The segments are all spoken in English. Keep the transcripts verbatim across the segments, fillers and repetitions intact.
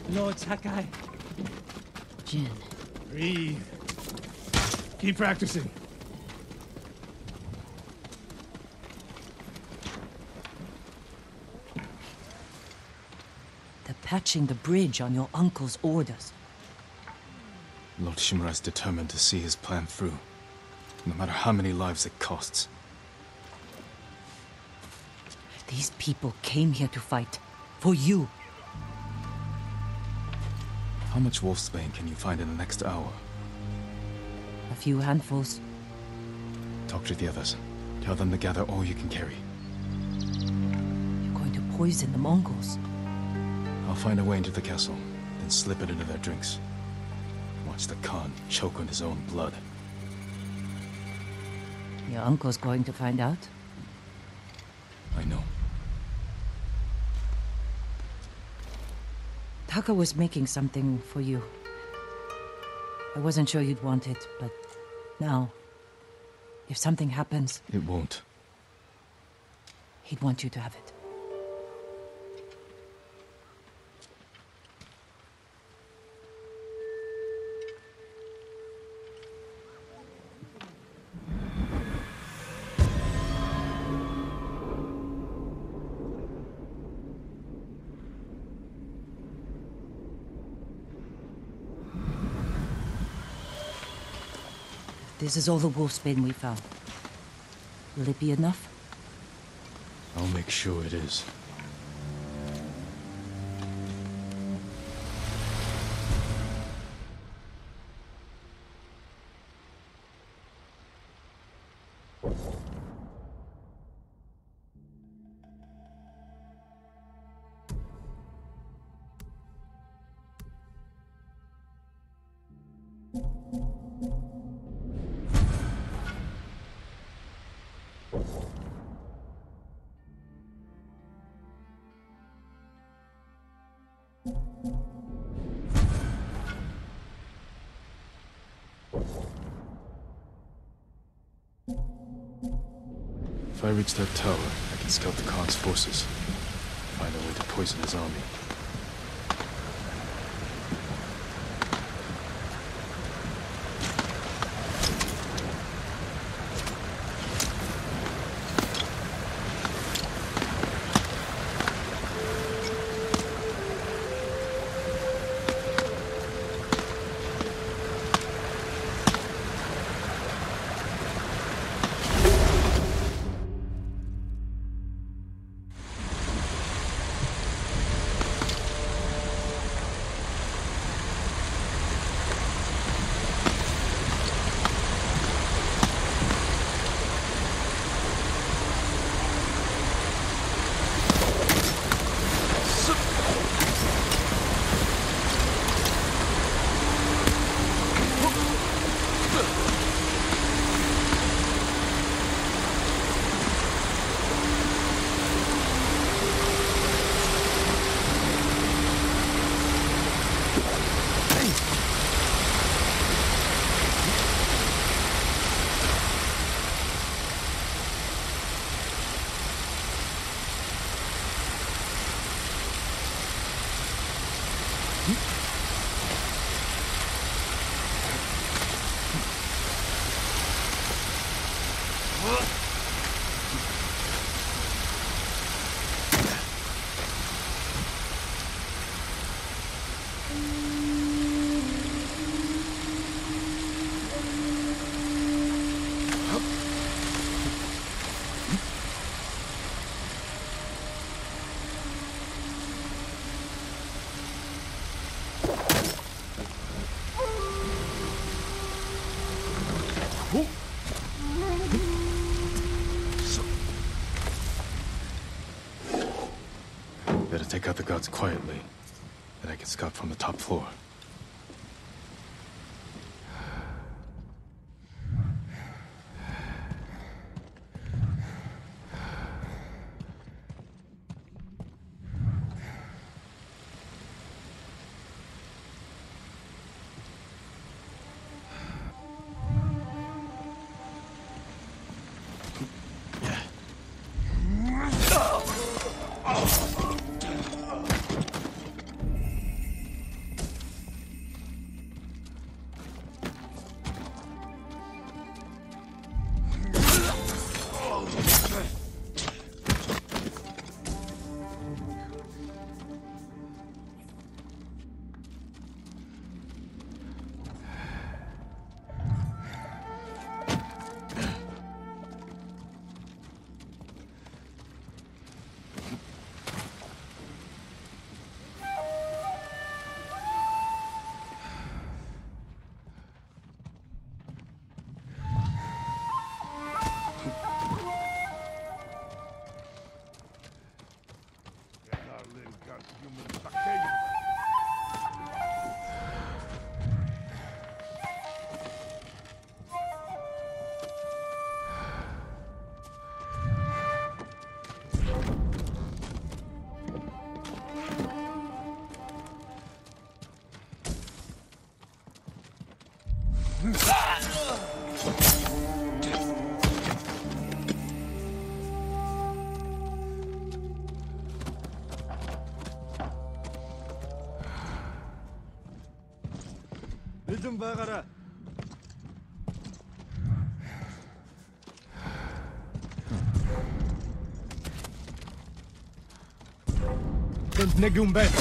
Lord Sakai. Jin. Breathe. Keep practicing. They're patching the bridge on your uncle's orders. Lord Shimura is determined to see his plan through, no matter how many lives it costs. These people came here to fight. For you. How much wolfsbane can you find in the next hour? A few handfuls. Talk to the others. Tell them to gather all you can carry. You're going to poison the Mongols. I'll find a way into the castle, then slip it into their drinks. Watch the Khan choke on his own blood. Your uncle's going to find out? I know. Taka was making something for you. I wasn't sure you'd want it, but now, if something happens... It won't. He'd want you to have it. This is all the wolfsbane we found. Will it be enough? I'll make sure it is. If I reach that tower, I can scout the Khan's forces. Find a way to poison his army. Better take out the guards quietly, then I can scout from the top floor. байгаарай. Тэнд нэг юм байна.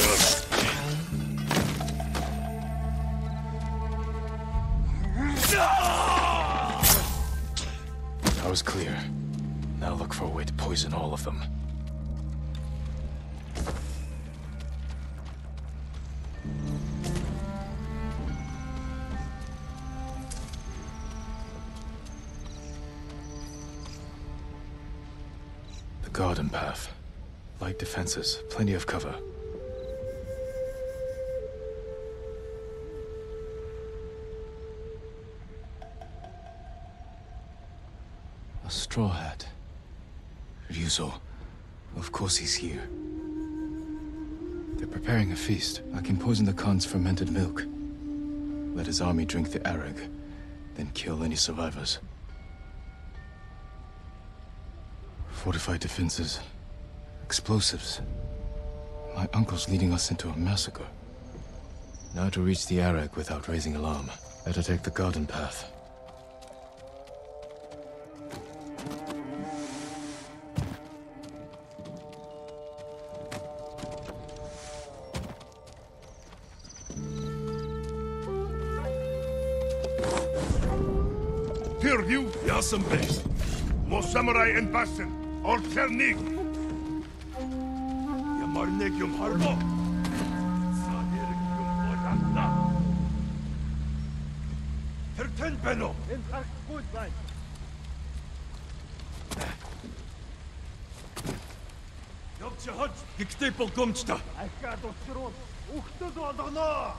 That was clear. Now look for a way to poison all of them. The garden path. Light defenses, plenty of cover. A straw hat. Ryuzo. Of course he's here. They're preparing a feast. I can poison the Khan's fermented milk. Let his army drink the arag, then kill any survivors. Fortified defenses. Explosives. My uncle's leading us into a massacre. Now to reach the arag without raising alarm. Better take the garden path. Hear you, Yasambe. Mo samurai and Bastion, or Kernig. Yamarnig yum harbo. Sadir yum oranda. Terten beno. Энэ харахгүй байна. Явж хож, гихтэй болгоомжтой. Ахаад уцруу өгтөд болгоно.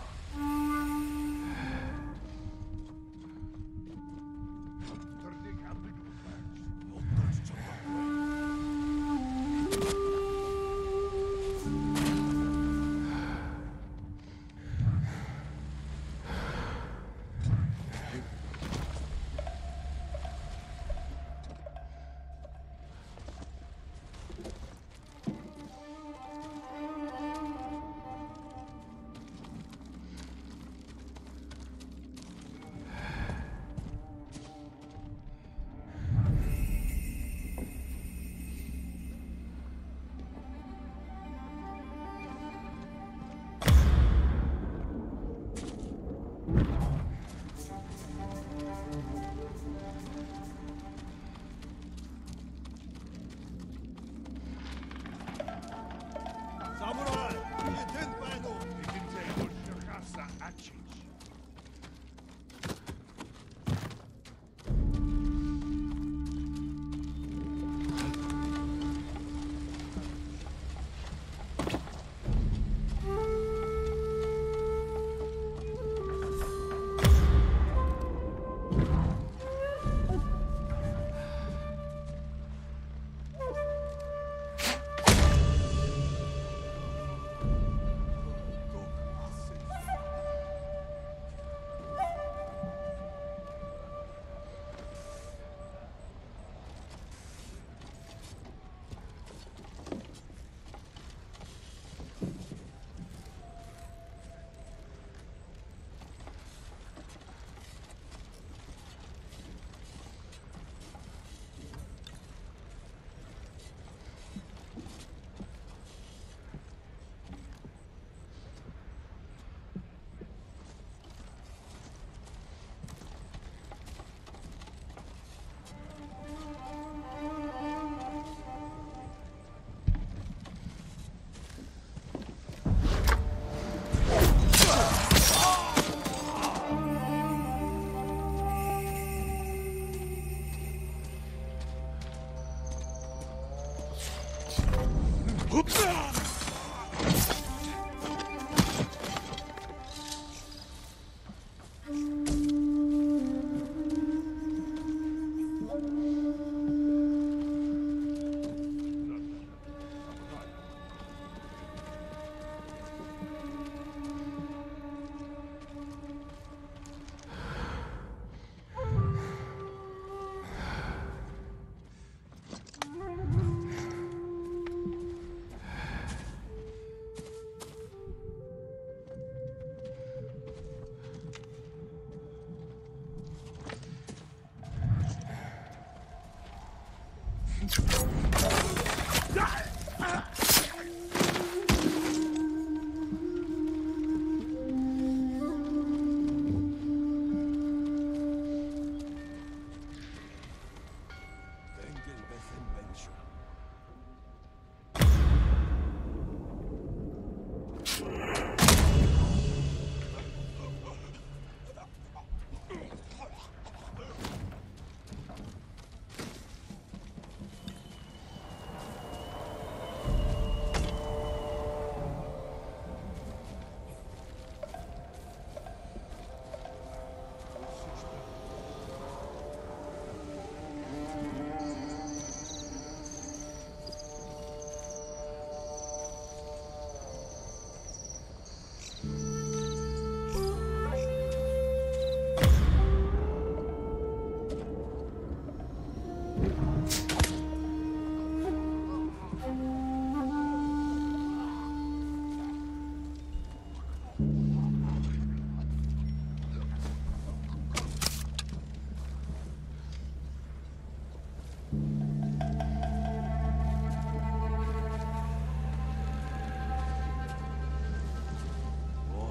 Samurai, ten beno. Ikinte ushakasa achich.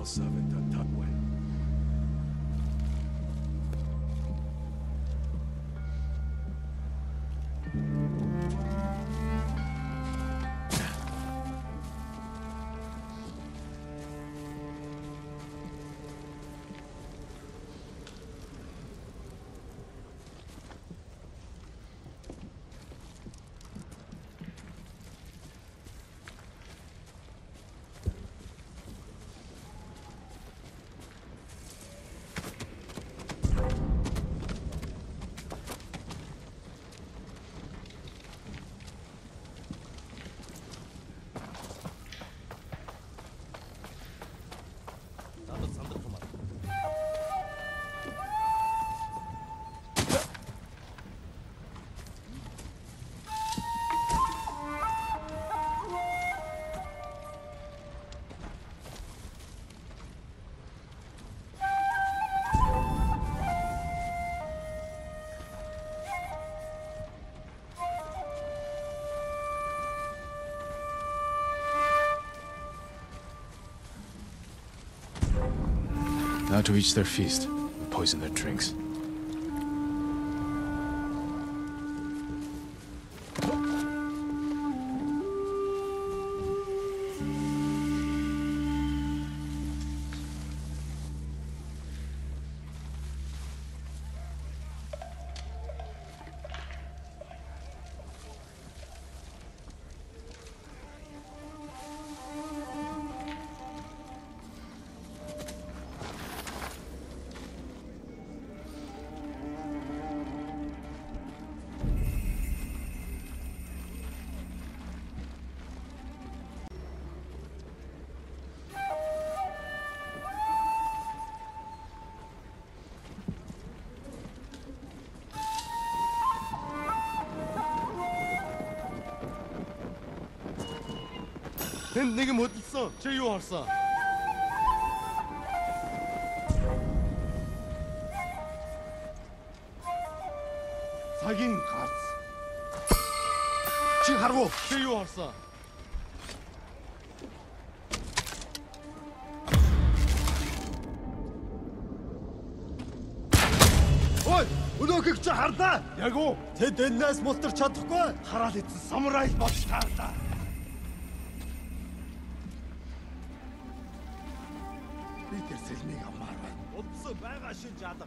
servant at Tugwell. Now to reach their feast, and poison their drinks. Тэнд нэг юм хөдөлсөн. Чи юу харсан? Цагийн гарц. Чи харав уу? Чи юу харсан? Ой, өнөөхийг чи харлаа. Яг уу. Тэд энэс мултарч чадахгүй. Хараал эцэн самурай болж таарлаа. Би тэр сэлмийг авмаар байна. Удсан байгаа шинж алга.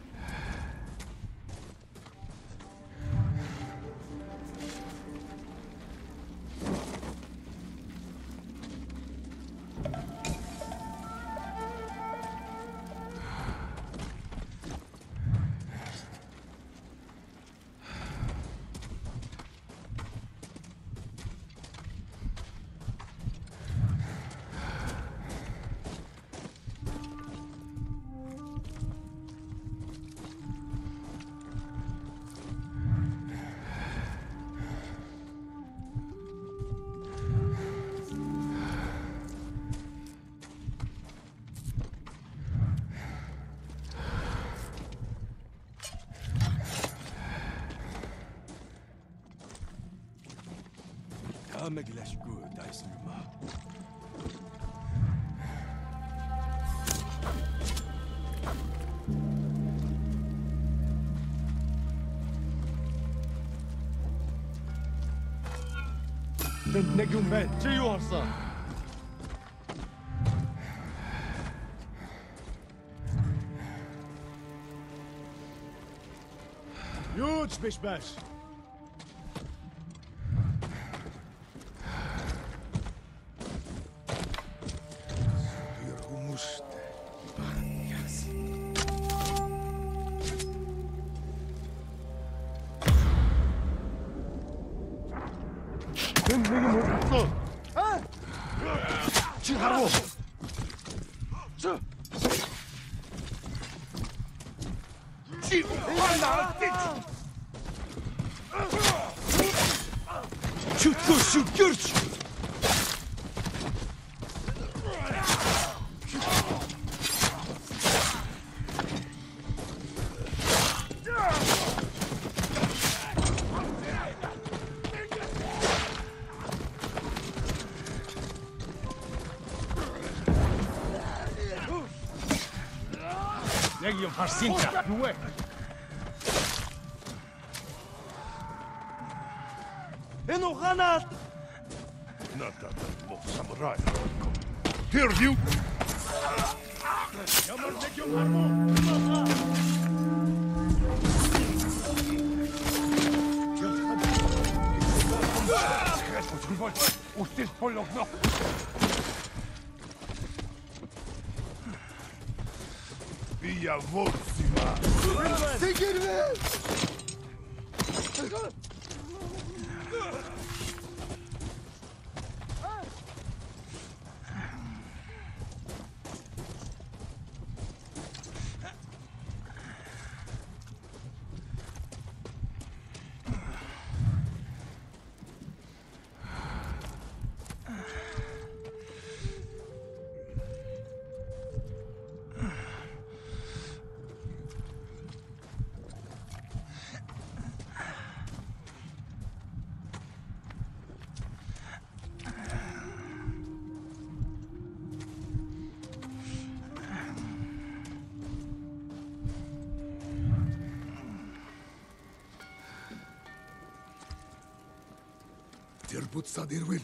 Megleşku daysırma. Тэнд нэг юм байна. Чи юу харсан? Юу ч биш байж. Тэнд нэг юм хөдөлсөн. Чи харав уу? Чи Чүтгэж шүгэрч. William Harsinta. Nuwe. Eno granat! Not that more samurai. Here, you! Usted pologno. Via Volsima! Seguirme! Tirbut Sadirwil.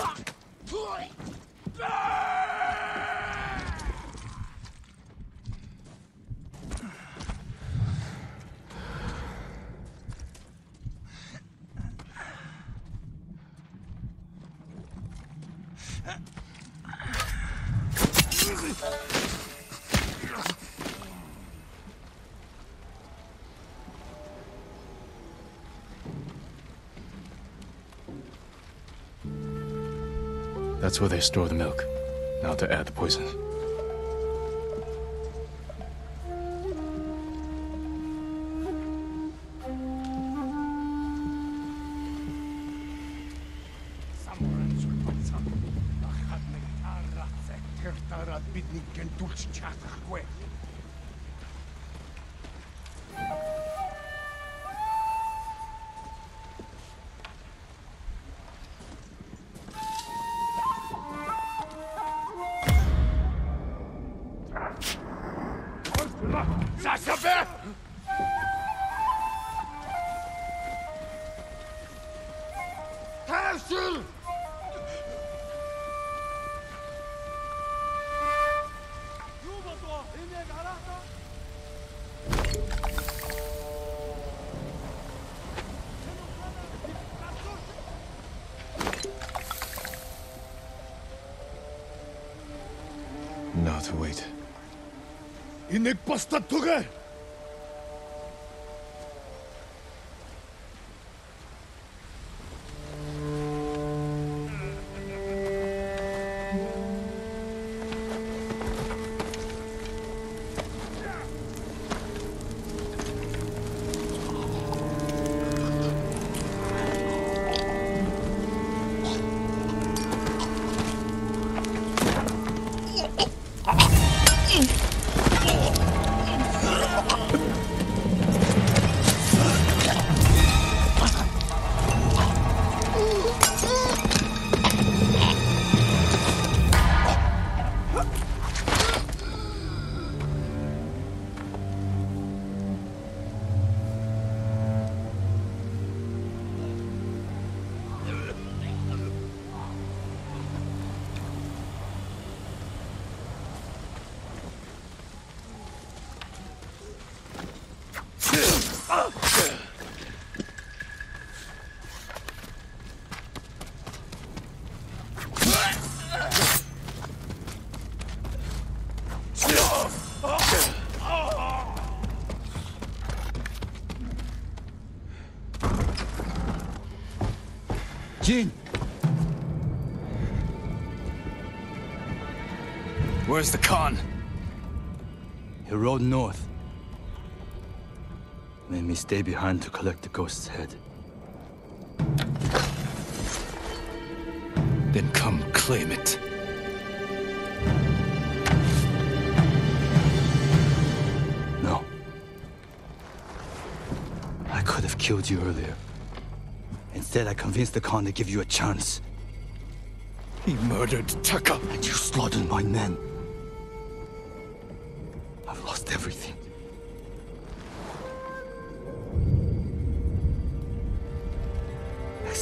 That's where they store the milk. Now to add the poison. Now to wait. Inek basta toge! Jin! Where's the Khan? He rode north. Made me stay behind to collect the ghost's head. Then come claim it. No. I could have killed you earlier. Instead, I convinced the Khan to give you a chance. He murdered Taka. And you slaughtered my men. I've lost everything.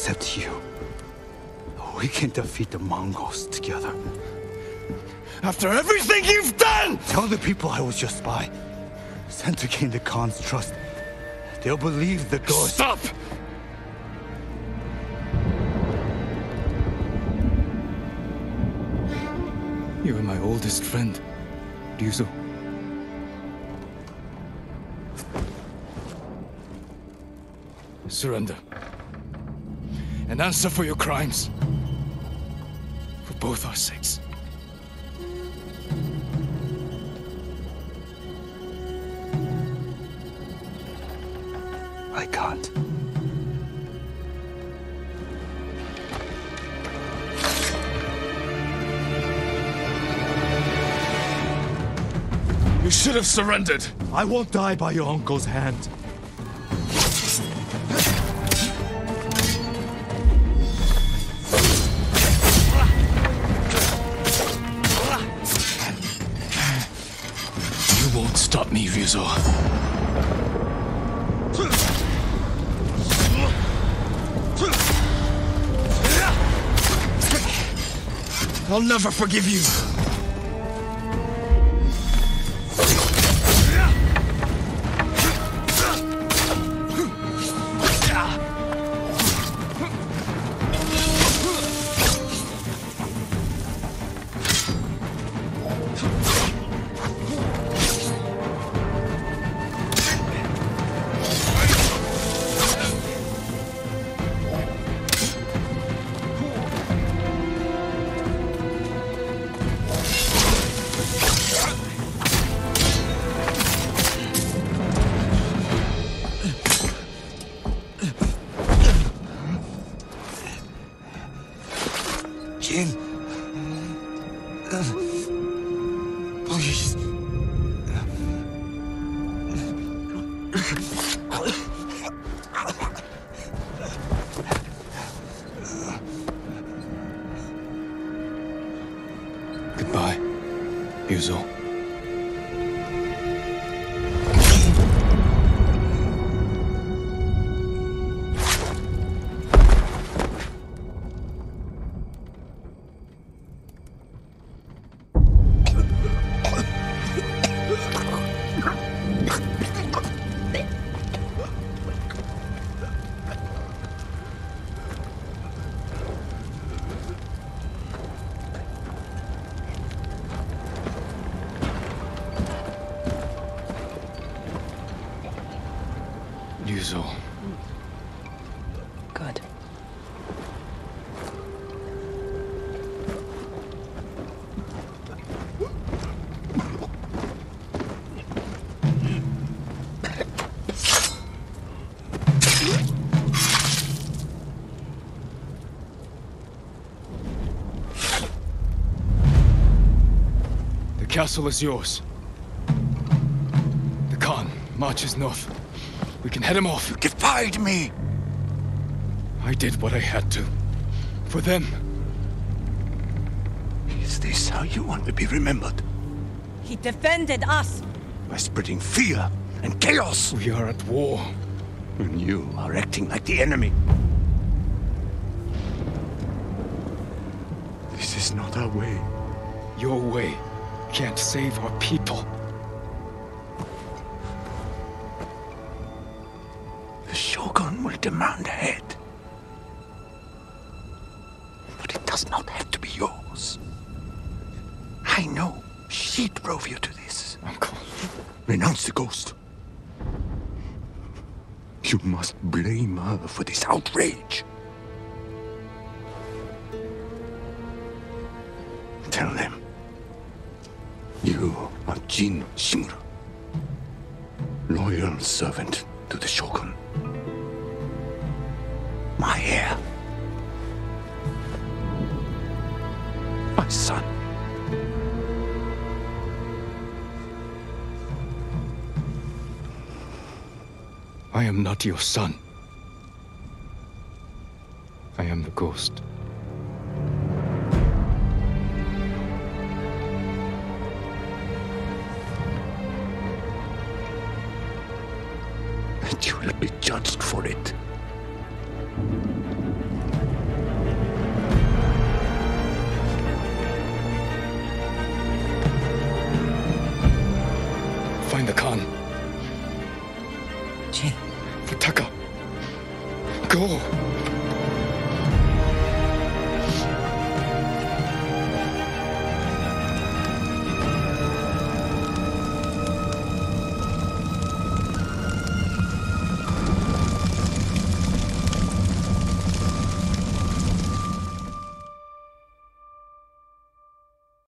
except you. We can defeat the Mongols together. After everything you've done! Tell the people I was your spy. Sent to gain the Khan's trust. They'll believe the ghost. Stop! You are my oldest friend, Ryuzo. Surrender. And answer for your crimes. For both our sakes. I can't. You should have surrendered. I won't die by your uncle's hand. You won't stop me, Ryuzo. I'll never forgive you. Jin. Please. Goodbye, Ryuzo. Ryuzo. Good. The castle is yours. The Khan marches north. We can head him off. You defied me! I did what I had to. For them. Is this how you want to be remembered? He defended us! By spreading fear and chaos! We are at war. And you are acting like the enemy. This is not our way. Your way can't save our people. The Shogun will demand a head. But it does not have to be yours. I know she drove you to this. Uncle. Renounce the ghost. You must blame her for this outrage. Tell them. You are Jin Shimura. Loyal servant to the Shogun. My heir. My son. I am not your son. I am the ghost. And you will be judged for it. Go!